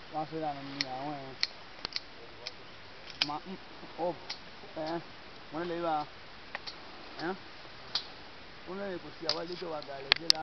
wọ́n fẹ́ ra ní àwọn ẹ̀ máa wọ́n lè bá wọ́n lè kò sí àwọn ilé tó wà gàlẹ́ jẹ́